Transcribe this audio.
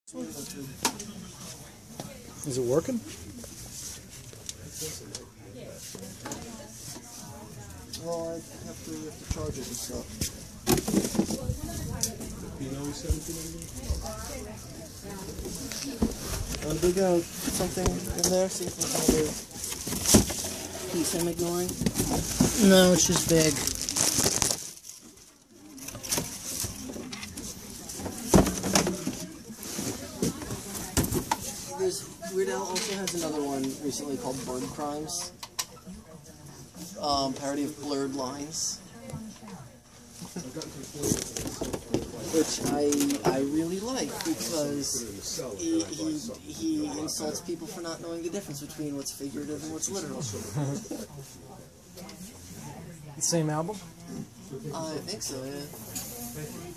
Is it working? Well, I have to charge it and stuff. Want to go put something in there? See if there's another piece I'm ignoring? No, it's just big. Weird Al also has another one recently called Bird Crimes. Parody of Blurred Lines. Which I really like because he insults people for not knowing the difference between what's figurative and what's literal. The same album? I think so, yeah.